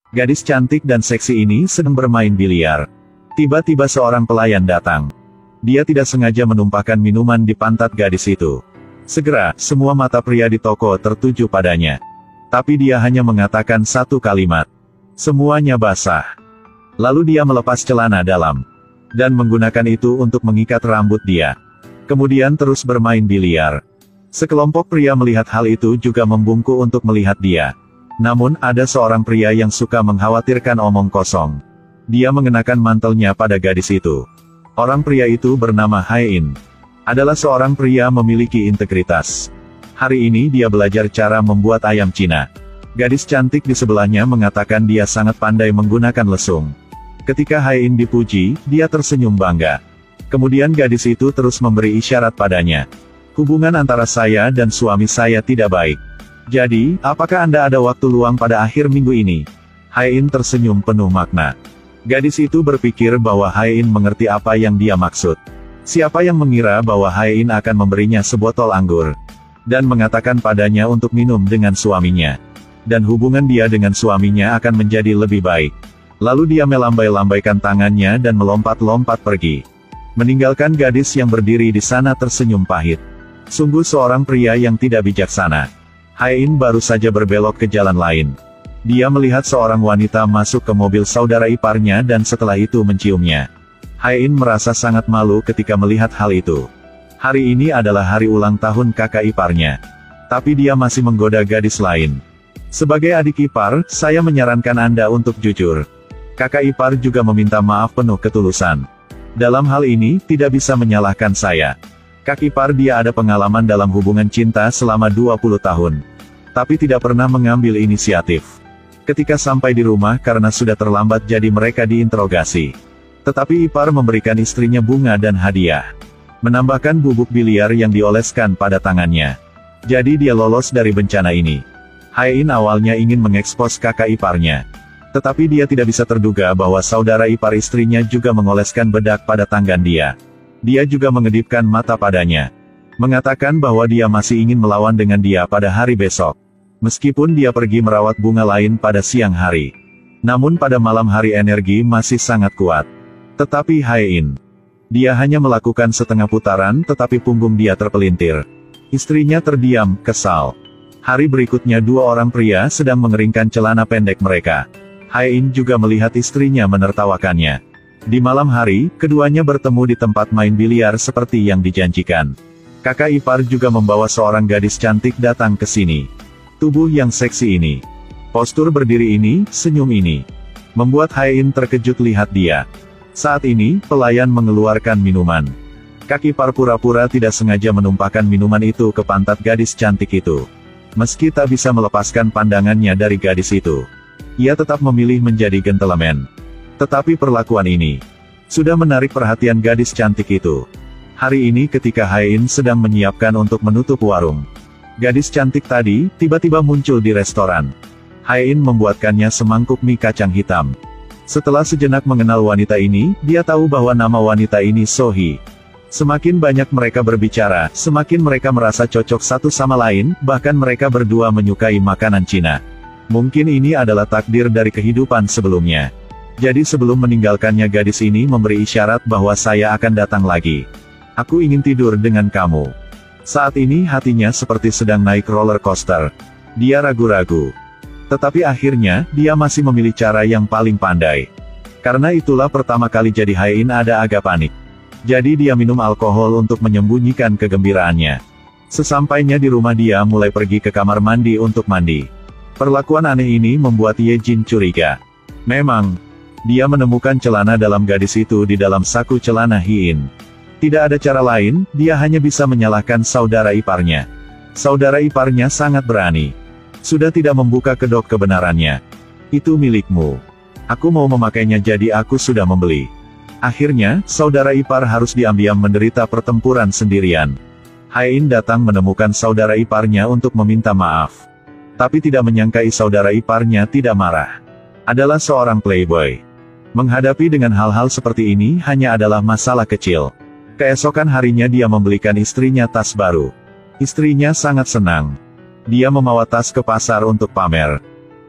Gadis cantik dan seksi ini sedang bermain biliar. Tiba-tiba seorang pelayan datang. Dia tidak sengaja menumpahkan minuman di pantat gadis itu. Segera, semua mata pria di toko tertuju padanya. Tapi dia hanya mengatakan satu kalimat. Semuanya basah. Lalu dia melepas celana dalam. Dan menggunakan itu untuk mengikat rambut dia. Kemudian terus bermain biliar. Sekelompok pria melihat hal itu juga membungkuk untuk melihat dia. Namun, ada seorang pria yang suka mengkhawatirkan omong kosong. Dia mengenakan mantelnya pada gadis itu. Orang pria itu bernama Hae-in. Adalah seorang pria memiliki integritas. Hari ini dia belajar cara membuat ayam Cina. Gadis cantik di sebelahnya mengatakan dia sangat pandai menggunakan lesung. Ketika Hae-in dipuji, dia tersenyum bangga. Kemudian gadis itu terus memberi isyarat padanya. Hubungan antara saya dan suami saya tidak baik. Jadi, apakah Anda ada waktu luang pada akhir minggu ini? Hae-in tersenyum penuh makna. Gadis itu berpikir bahwa Hae-in mengerti apa yang dia maksud. Siapa yang mengira bahwa Hae-in akan memberinya sebotol anggur. Dan mengatakan padanya untuk minum dengan suaminya. Dan hubungan dia dengan suaminya akan menjadi lebih baik. Lalu dia melambai-lambaikan tangannya dan melompat-lompat pergi. Meninggalkan gadis yang berdiri di sana tersenyum pahit. Sungguh seorang pria yang tidak bijaksana. Hae-in baru saja berbelok ke jalan lain. Dia melihat seorang wanita masuk ke mobil saudara iparnya dan setelah itu menciumnya. Hae-in merasa sangat malu ketika melihat hal itu. Hari ini adalah hari ulang tahun kakak iparnya. Tapi dia masih menggoda gadis lain. Sebagai adik ipar, saya menyarankan Anda untuk jujur. Kakak ipar juga meminta maaf penuh ketulusan. Dalam hal ini, tidak bisa menyalahkan saya. Kak ipar dia ada pengalaman dalam hubungan cinta selama 20 tahun. Tapi tidak pernah mengambil inisiatif. Ketika sampai di rumah karena sudah terlambat jadi mereka diinterogasi. Tetapi ipar memberikan istrinya bunga dan hadiah. Menambahkan bubuk biliar yang dioleskan pada tangannya. Jadi dia lolos dari bencana ini. Hae-in awalnya ingin mengekspos kakak iparnya. Tetapi dia tidak bisa terduga bahwa saudara ipar istrinya juga mengoleskan bedak pada tangan dia. Dia juga mengedipkan mata padanya. Mengatakan bahwa dia masih ingin melawan dengan dia pada hari besok. Meskipun dia pergi merawat bunga lain pada siang hari. Namun pada malam hari energi masih sangat kuat. Tetapi Hae-in. Dia hanya melakukan setengah putaran tetapi punggung dia terpelintir. Istrinya terdiam, kesal. Hari berikutnya dua orang pria sedang mengeringkan celana pendek mereka. Hae-in juga melihat istrinya menertawakannya. Di malam hari, keduanya bertemu di tempat main biliar seperti yang dijanjikan. Kakak ipar juga membawa seorang gadis cantik datang ke sini. Tubuh yang seksi ini, postur berdiri ini, senyum ini, membuat Hae-in terkejut lihat dia. Saat ini, pelayan mengeluarkan minuman. Kak ipar pura-pura tidak sengaja menumpahkan minuman itu ke pantat gadis cantik itu. Meski tak bisa melepaskan pandangannya dari gadis itu, ia tetap memilih menjadi gentleman. Tetapi perlakuan ini sudah menarik perhatian gadis cantik itu. Hari ini ketika Hae-in sedang menyiapkan untuk menutup warung. Gadis cantik tadi, tiba-tiba muncul di restoran. Hae-in membuatkannya semangkuk mie kacang hitam. Setelah sejenak mengenal wanita ini, dia tahu bahwa nama wanita ini Sohee. Semakin banyak mereka berbicara, semakin mereka merasa cocok satu sama lain, bahkan mereka berdua menyukai makanan Cina. Mungkin ini adalah takdir dari kehidupan sebelumnya. Jadi sebelum meninggalkannya gadis ini memberi isyarat bahwa saya akan datang lagi. Aku ingin tidur dengan kamu. Saat ini hatinya seperti sedang naik roller coaster. Dia ragu-ragu. Tetapi akhirnya, dia masih memilih cara yang paling pandai. Karena itulah pertama kali jadi Hae-in ada agak panik. Jadi dia minum alkohol untuk menyembunyikan kegembiraannya. Sesampainya di rumah dia mulai pergi ke kamar mandi untuk mandi. Perlakuan aneh ini membuat Ye Jin curiga. Memang, dia menemukan celana dalam gadis itu di dalam saku celana Hae-in. Tidak ada cara lain, dia hanya bisa menyalahkan saudara iparnya. Saudara iparnya sangat berani. Sudah tidak membuka kedok kebenarannya. Itu milikmu. Aku mau memakainya jadi aku sudah membeli. Akhirnya, saudara ipar harus diam-diam menderita pertempuran sendirian. Hae-in datang menemukan saudara iparnya untuk meminta maaf. Tapi tidak menyangkai saudara iparnya tidak marah. Adalah seorang playboy. Menghadapi dengan hal-hal seperti ini hanya adalah masalah kecil. Keesokan harinya dia membelikan istrinya tas baru. Istrinya sangat senang. Dia membawa tas ke pasar untuk pamer.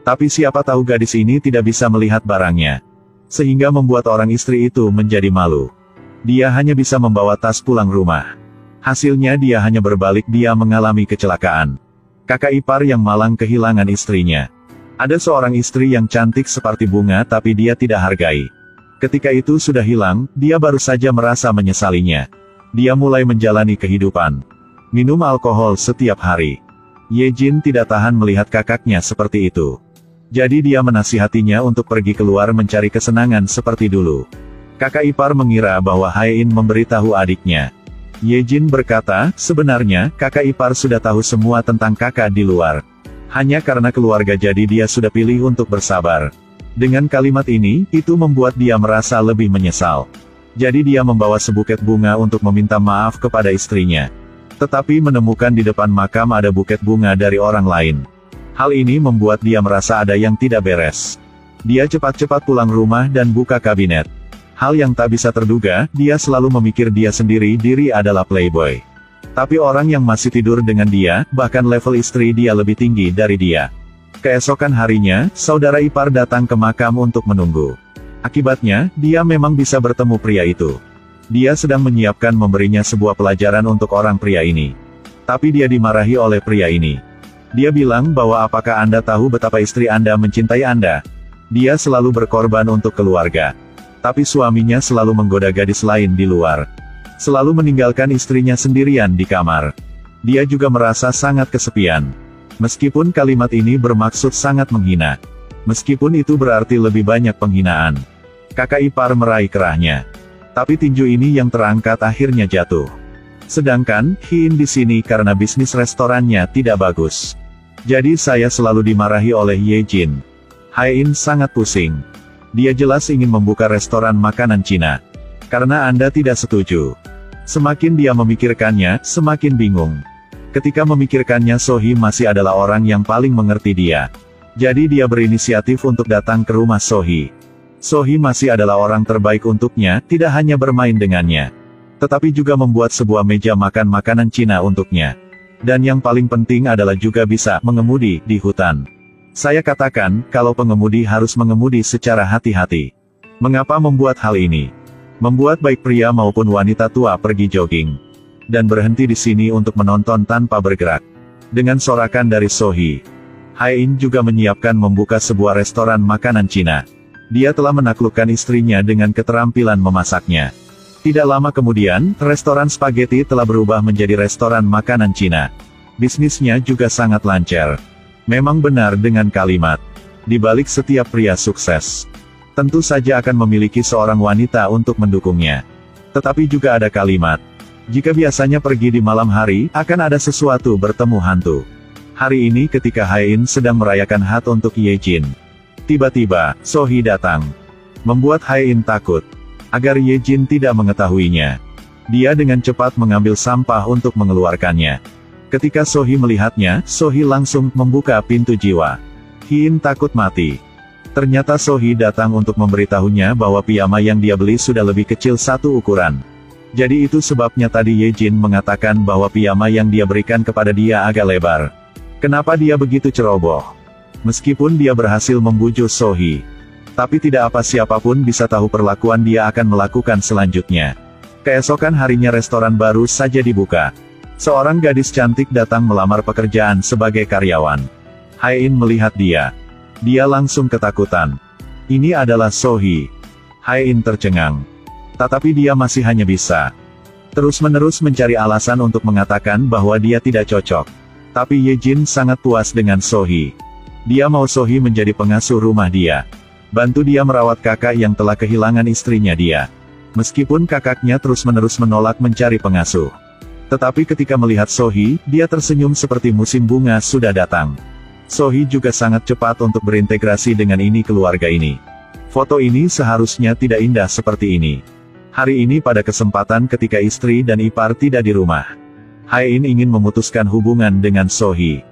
Tapi siapa tahu gadis ini tidak bisa melihat barangnya. Sehingga membuat orang istri itu menjadi malu. Dia hanya bisa membawa tas pulang rumah. Hasilnya dia hanya berbalik, dia mengalami kecelakaan. Kakak ipar yang malang kehilangan istrinya. Ada seorang istri yang cantik seperti bunga tapi dia tidak hargai. Ketika itu sudah hilang, dia baru saja merasa menyesalinya. Dia mulai menjalani kehidupan. Minum alkohol setiap hari. Yejin tidak tahan melihat kakaknya seperti itu. Jadi dia menasihatinya untuk pergi keluar mencari kesenangan seperti dulu. Kakak ipar mengira bahwa Hae-in memberitahu adiknya. Yejin berkata, sebenarnya, kakak ipar sudah tahu semua tentang kakak di luar. Hanya karena keluarga jadi dia sudah pilih untuk bersabar. Dengan kalimat ini, itu membuat dia merasa lebih menyesal. Jadi dia membawa sebuket bunga untuk meminta maaf kepada istrinya. Tetapi menemukan di depan makam ada buket bunga dari orang lain. Hal ini membuat dia merasa ada yang tidak beres. Dia cepat-cepat pulang rumah dan buka kabinet. Hal yang tak bisa terduga, dia selalu memikir dia sendiri diri adalah playboy. Tapi orang yang masih tidur dengan dia, bahkan level istri dia lebih tinggi dari dia. Keesokan harinya, saudara ipar datang ke makam untuk menunggu. Akibatnya, dia memang bisa bertemu pria itu. Dia sedang menyiapkan memberinya sebuah pelajaran untuk orang pria ini. Tapi dia dimarahi oleh pria ini. Dia bilang bahwa apakah Anda tahu betapa istri Anda mencintai Anda? Dia selalu berkorban untuk keluarga. Tapi suaminya selalu menggoda gadis lain di luar. Selalu meninggalkan istrinya sendirian di kamar. Dia juga merasa sangat kesepian. Meskipun kalimat ini bermaksud sangat menghina. Meskipun itu berarti lebih banyak penghinaan. Kakak ipar meraih kerahnya. Tapi tinju ini yang terangkat akhirnya jatuh. Sedangkan, Hin di sini karena bisnis restorannya tidak bagus. Jadi saya selalu dimarahi oleh Yejin. Hae-in sangat pusing. Dia jelas ingin membuka restoran makanan Cina. Karena Anda tidak setuju. Semakin dia memikirkannya, semakin bingung. Ketika memikirkannya, Sohee masih adalah orang yang paling mengerti dia. Jadi dia berinisiatif untuk datang ke rumah Sohee. Sohee masih adalah orang terbaik untuknya, tidak hanya bermain dengannya. Tetapi juga membuat sebuah meja makan makanan Cina untuknya. Dan yang paling penting adalah juga bisa mengemudi di hutan. Saya katakan, kalau pengemudi harus mengemudi secara hati-hati. Mengapa membuat hal ini? Membuat baik pria maupun wanita tua pergi jogging. Dan berhenti di sini untuk menonton tanpa bergerak. Dengan sorakan dari Sohee. Hae-in juga menyiapkan membuka sebuah restoran makanan Cina. Dia telah menaklukkan istrinya dengan keterampilan memasaknya. Tidak lama kemudian, restoran spaghetti telah berubah menjadi restoran makanan Cina. Bisnisnya juga sangat lancar. Memang benar dengan kalimat, di balik setiap pria sukses, tentu saja akan memiliki seorang wanita untuk mendukungnya. Tetapi juga ada kalimat, jika biasanya pergi di malam hari, akan ada sesuatu bertemu hantu. Hari ini ketika Hae-in sedang merayakan Hat untuk Yejin. Tiba-tiba, Sohee datang. Membuat Hae-in takut. Agar Yejin tidak mengetahuinya. Dia dengan cepat mengambil sampah untuk mengeluarkannya. Ketika Sohee melihatnya, Sohee langsung membuka pintu jiwa. Hin takut mati. Ternyata Sohee datang untuk memberitahunya bahwa piyama yang dia beli sudah lebih kecil satu ukuran. Jadi itu sebabnya tadi Yejin mengatakan bahwa piyama yang dia berikan kepada dia agak lebar. Kenapa dia begitu ceroboh? Meskipun dia berhasil membujuk Sohee. Tapi tidak apa siapapun bisa tahu perlakuan dia akan melakukan selanjutnya. Keesokan harinya restoran baru saja dibuka. Seorang gadis cantik datang melamar pekerjaan sebagai karyawan. Hae-in melihat dia. Dia langsung ketakutan. Ini adalah Sohee. Hae-in tercengang. Tetapi dia masih hanya bisa terus-menerus mencari alasan untuk mengatakan bahwa dia tidak cocok. Tapi Yejin sangat puas dengan Sohee. Dia mau Sohee menjadi pengasuh rumah dia. Bantu dia merawat kakak yang telah kehilangan istrinya dia. Meskipun kakaknya terus-menerus menolak mencari pengasuh. Tetapi ketika melihat Sohee, dia tersenyum seperti musim bunga sudah datang. Sohee juga sangat cepat untuk berintegrasi dengan keluarga ini. Foto ini seharusnya tidak indah seperti ini. Hari ini pada kesempatan ketika istri dan ipar tidak di rumah. Hae-in ingin memutuskan hubungan dengan Sohee.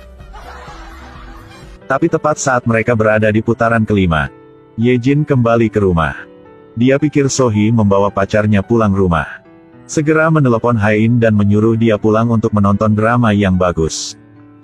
Tapi tepat saat mereka berada di putaran kelima, Yejin kembali ke rumah. Dia pikir Sohee membawa pacarnya pulang rumah. Segera menelepon Hae-in dan menyuruh dia pulang untuk menonton drama yang bagus.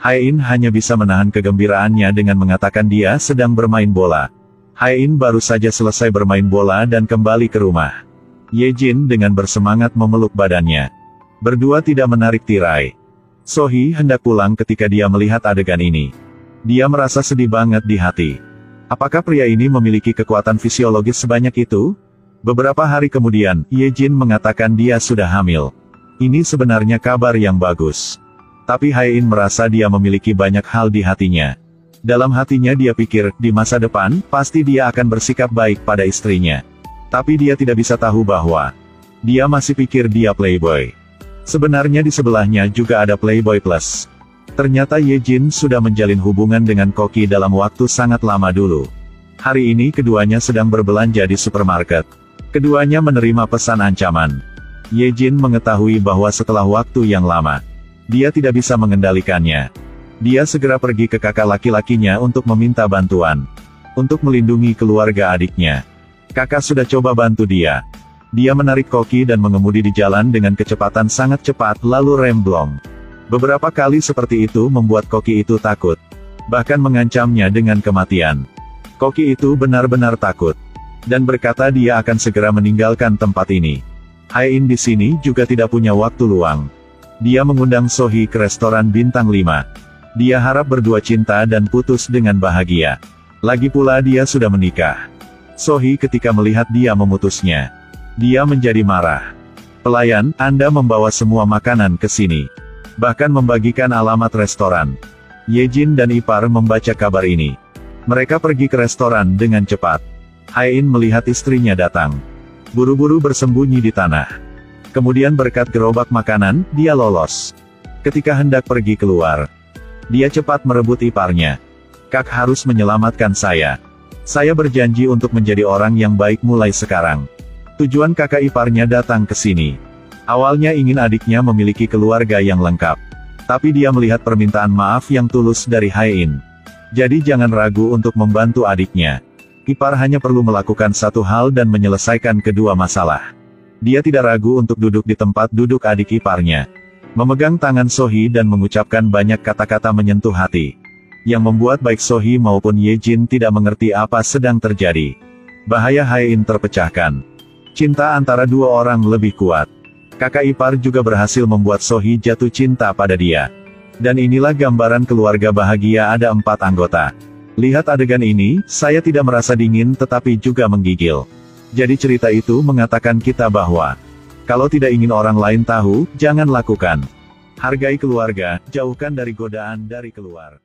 Hae-in hanya bisa menahan kegembiraannya dengan mengatakan dia sedang bermain bola. Hae-in baru saja selesai bermain bola dan kembali ke rumah. Ye-jin dengan bersemangat memeluk badannya. Berdua tidak menarik tirai. So-hee hendak pulang ketika dia melihat adegan ini. Dia merasa sedih banget di hati. Apakah pria ini memiliki kekuatan fisiologis sebanyak itu? Beberapa hari kemudian, Ye-jin mengatakan dia sudah hamil. Ini sebenarnya kabar yang bagus. Tapi Hae-in merasa dia memiliki banyak hal di hatinya. Dalam hatinya dia pikir, di masa depan, pasti dia akan bersikap baik pada istrinya. Tapi dia tidak bisa tahu bahwa dia masih pikir dia playboy. Sebenarnya di sebelahnya juga ada playboy plus. Ternyata Ye-jin sudah menjalin hubungan dengan Koki dalam waktu sangat lama dulu. Hari ini keduanya sedang berbelanja di supermarket. Keduanya menerima pesan ancaman. Ye-jin mengetahui bahwa setelah waktu yang lama, dia tidak bisa mengendalikannya. Dia segera pergi ke kakak laki-lakinya untuk meminta bantuan. Untuk melindungi keluarga adiknya. Kakak sudah coba bantu dia. Dia menarik Koki dan mengemudi di jalan dengan kecepatan sangat cepat lalu remblong. Beberapa kali seperti itu membuat Koki itu takut. Bahkan mengancamnya dengan kematian. Koki itu benar-benar takut. Dan berkata dia akan segera meninggalkan tempat ini. Hae-in di sini juga tidak punya waktu luang. Dia mengundang So-hee ke restoran bintang 5. Dia harap berdua cinta dan putus dengan bahagia. Lagi pula dia sudah menikah. So-hee ketika melihat dia memutusnya. Dia menjadi marah. Pelayan, Anda membawa semua makanan ke sini. Bahkan membagikan alamat restoran. Ye-jin dan ipar membaca kabar ini. Mereka pergi ke restoran dengan cepat. Hae-in melihat istrinya datang. Buru-buru bersembunyi di tanah. Kemudian berkat gerobak makanan, dia lolos. Ketika hendak pergi keluar, dia cepat merebut iparnya. Kak harus menyelamatkan saya. Saya berjanji untuk menjadi orang yang baik mulai sekarang. Tujuan kakak iparnya datang ke sini. Awalnya ingin adiknya memiliki keluarga yang lengkap. Tapi dia melihat permintaan maaf yang tulus dari Hae-in. Jadi jangan ragu untuk membantu adiknya. Ipar hanya perlu melakukan satu hal dan menyelesaikan kedua masalah. Dia tidak ragu untuk duduk di tempat duduk adik iparnya. Memegang tangan So-hee dan mengucapkan banyak kata-kata menyentuh hati. Yang membuat baik So-hee maupun Ye-jin tidak mengerti apa sedang terjadi. Bahaya Hae-in terpecahkan. Cinta antara dua orang lebih kuat. Kakak ipar juga berhasil membuat So-hee jatuh cinta pada dia. Dan inilah gambaran keluarga bahagia ada 4 anggota. Lihat adegan ini, saya tidak merasa dingin tetapi juga menggigil. Jadi cerita itu mengatakan kita bahwa, kalau tidak ingin orang lain tahu, jangan lakukan. Hargai keluarga, jauhkan dari godaan dari keluar.